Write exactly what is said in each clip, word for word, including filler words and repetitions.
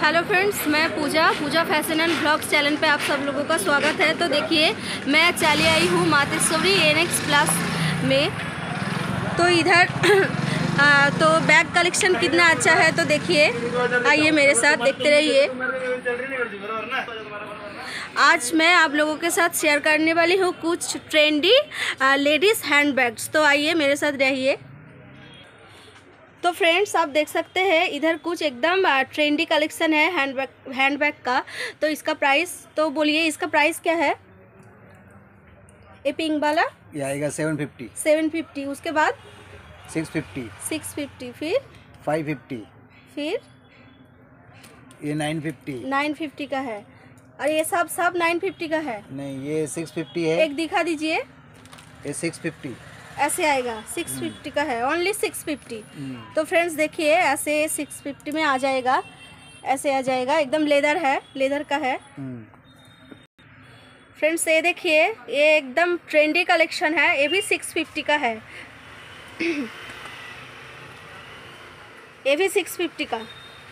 Hello friends, मैं Pooja Pooja fashion and blogs channel पे आप सब लोगों का स्वागत है। तो देखिए, मैं चली आई हूँ मातेश्वरी एनेक्स प्लस में। तो इधर आ, तो बैग कलेक्शन कितना अच्छा है, तो देखिए, आइए मेरे साथ देखते रहिए। आज मैं आप लोगों के साथ शेयर करने वाली हूँ कुछ ट्रेंडी लेडीज़ हैंड बैग्स। तो आइए मेरे साथ रहिए। तो फ्रेंड्स, आप देख सकते हैं इधर कुछ एकदम ट्रेंडी कलेक्शन है हैंड बैग हैंड बैग का। तो इसका प्राइस, तो बोलिए इसका प्राइस क्या है? ये पिंक वाला ये आएगा सेवन फिफ्टी। सेवन फिफ्टी, उसके बाद सिक्स फिफ्टी। सिक्स फिफ्टी, फिर फाइव फिफ्टी, फिर ये नाइन फिफ्टी। नाइन फिफ्टी का है। और ये सब सब नाइन फिफ्टी का है? नहीं, ये सिक्स फिफ्टी है। एक दिखा दीजिए। ये सिक्स फिफ्टी ऐसे आएगा, सिक्स फिफ्टी का है, ओनली सिक्स फिफ्टी। तो फ्रेंड्स देखिए, ऐसे सिक्स फिफ्टी में आ जाएगा, ऐसे आ जाएगा, एकदम लेदर है, लेदर का है। फ्रेंड्स ये देखिए, ये एकदम ट्रेंडी कलेक्शन है, ये भी सिक्स फिफ्टी का है। ये भी सिक्स फिफ्टी का।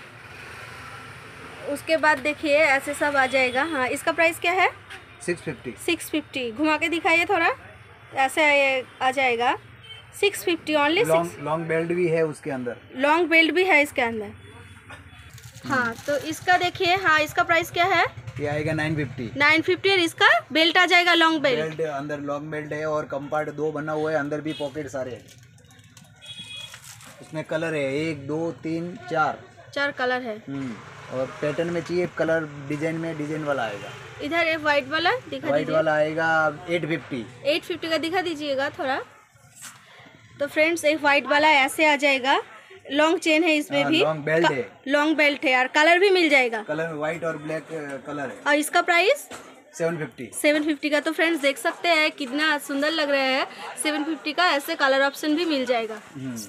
उसके बाद देखिए ऐसे सब आ जाएगा। हाँ, इसका प्राइस क्या है? Six fifty. Six fifty. घुमा के दिखाइए थोड़ा, ऐसे आ जाएगा, six fifty only. Long belt भी है उसके अंदर, लॉन्ग बेल्ट भी है इसके अंदर। हाँ, तो इसका देखिए, हाँ इसका प्राइस क्या है? ये आएगा नाइन फिफ्टी। नाइन फिफ्टी और इसका बेल्ट आ जाएगा लॉन्ग बेल्ट। बेल्ट अंदर लॉन्ग बेल्ट है और कंपार्ट दो बना हुआ है, अंदर भी पॉकेट सारे है। उसमें कलर है एक दो तीन चार चार कलर है। और पैटर्न में चाहिए कलर, डिजाइन में डिजाइन वाला आएगा। इधर एक वाइट वाला दिखा वाइट वाला आएगा एट फिफ्टी। एट फिफ्टी का दिखा दीजिएगा थोड़ा। तो फ्रेंड्स, एक वाइट वाला ऐसे आ जाएगा, लॉन्ग चेन है इसमें भी, लॉन्ग बेल्ट है, लॉन्ग बेल्ट है और कलर भी मिल जाएगा। कलर व्हाइट और ब्लैक कलर है। और इसका price seven fifty. Seven fifty का। तो फ्रेंड्स देख सकते हैं कितना सुंदर लग रहा है। सेवन फिफ्टी का, ऐसे कलर ऑप्शन भी मिल जाएगा।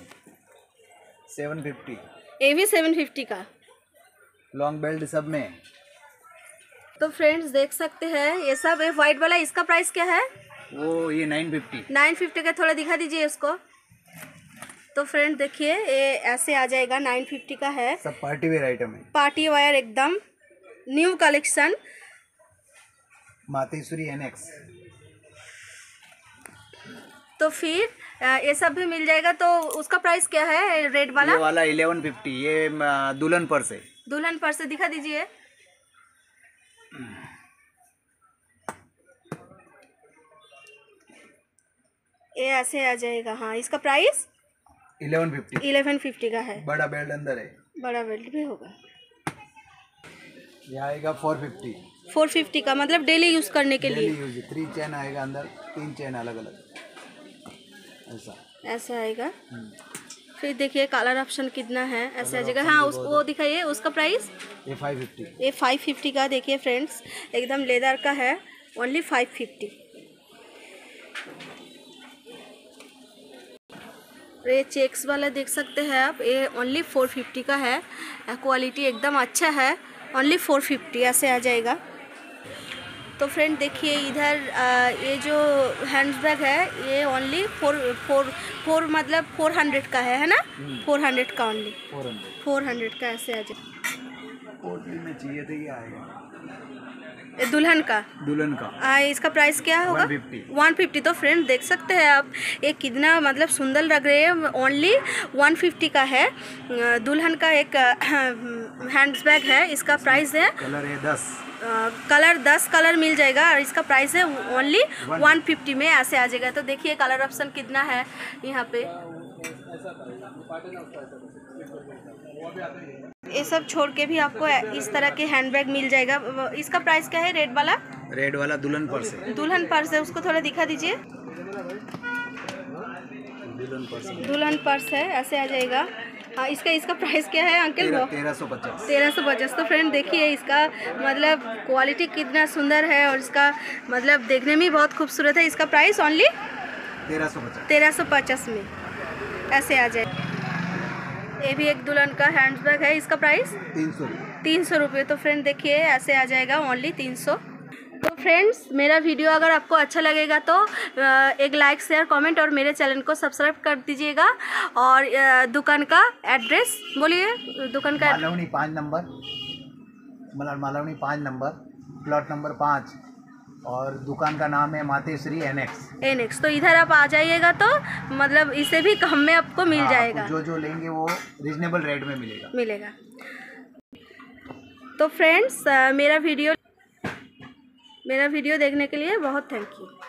Seven fifty. ये भी सेवन फिफ्टी का, लॉन्ग बेल्ट सब में। तो फ्रेंड्स देख सकते हैं ये सब। ये व्हाइट वाला, इसका प्राइस क्या है? वो ये नाइन फिफ्टी। नाइन फिफ्टी का। थोड़ा दिखा दीजिए इसको। तो फ्रेंड देखिए, ये ऐसे आ जाएगा, नाइन फिफ्टी का है। सब पार्टी वेयर आइटम है, पार्टी वेयर, एकदम न्यू कलेक्शन, मातेश्वरी एनेक्स। तो फिर ये सब भी मिल जाएगा। तो उसका प्राइस क्या है? रेड वाला, ये वाला इलेवन फिफ्टी। ये दुल्हन पर्स है। दुल्हन पर्स से दिखा दीजिए। ये ऐसे आ जाएगा। हाँ, इसका price eleven fifty. Eleven fifty का है। बड़ा बेल्ट अंदर है, बड़ा बेल्ट भी होगा। ये आएगा फोर फिफ्टी। फोर फिफ्टी का, मतलब डेली यूज करने के लिए। यूज। थ्री चेन आएगा अंदर, तीन चेन अलग अलग, ऐसा ऐसा आएगा। फिर देखिए कलर ऑप्शन कितना है, ऐसे आ जाएगा। हाँ, उस वो दिखाइए, उसका प्राइस ये फाइव फिफ्टी। ये फाइव फिफ्टी का। देखिए फ्रेंड्स, एकदम लेदर का है, ओनली फाइव फिफ्टी। ये चेक्स वाला देख सकते हैं आप, ये ओनली फोर फिफ्टी का है। क्वालिटी एकदम अच्छा है, ओनली फोर फिफ्टी ऐसे आ जाएगा। तो फ्रेंड देखिए इधर आ, ये जो हैंड बैग है, ये ओनली फोर फोर फोर मतलब फोर हंड्रेड का है है ना? फोर हंड्रेड का, only four hundred four hundred का ऐसे आ जाए। में चाहिए थे, ये आएगा दुल्हन का, दुल्हन का। आ, इसका प्राइस क्या होगा? One fifty. तो फ्रेंड देख सकते हैं आप, ये कितना मतलब सुंदर लग रहे हैं, ओनली वन फिफ्टी का है। दुल्हन का एक हैंड बैग है, इसका प्राइस है, कलर है दस। कलर दस कलर मिल जाएगा और इसका प्राइस है ओनली वन फिफ्टी में ऐसे आ जाएगा। तो देखिए कलर ऑप्शन कितना है यहाँ पे। ये सब छोड़ के भी आपको इस तरह के हैंडबैग मिल जाएगा। इसका प्राइस क्या है? रेड वाला, रेड वाला दुल्हन पर्स है। दुल्हन पर्स है, उसको थोड़ा दिखा दीजिए। दुल्हन पर्स, दुल्हन पर्स है, ऐसे आ जाएगा। हाँ, इसका इसका प्राइस क्या है अंकल? वो तेरह सौ पचास। तेरह सौ पचास। तो फ्रेंड देखिए इसका मतलब क्वालिटी कितना सुंदर है और इसका मतलब देखने में बहुत खूबसूरत है। इसका प्राइस ओनली तेरह सौ पचास तेरह सौ पचास में ऐसे आ जाए। ये भी एक दुल्हन का हैंड बैग है, इसका प्राइस तीन सौ तीन सौ रुपये। तो फ्रेंड देखिए ऐसे आ जाएगा, ओनली तीन सौ। तो फ्रेंड्स मेरा वीडियो अगर आपको अच्छा लगेगा तो एक लाइक शेयर कमेंट और मेरे चैनल को सब्सक्राइब कर दीजिएगा। और दुकान का एड्रेस बोलिए, दुकान का मालवनी पाँच नंबर मलाड मालवनी पाँच नंबर, प्लॉट नंबर पाँच, और दुकान का नाम है मातेश्री एनेक्स। एनेक्स। तो इधर आप आ जाइएगा तो मतलब इसे भी कम में आपको मिल हाँ, जाएगा। जो जो लेंगे वो रीजनेबल रेट में मिलेगा मिलेगा। तो फ्रेंड्स मेरा वीडियो मेरा वीडियो देखने के लिए बहुत थैंक यू।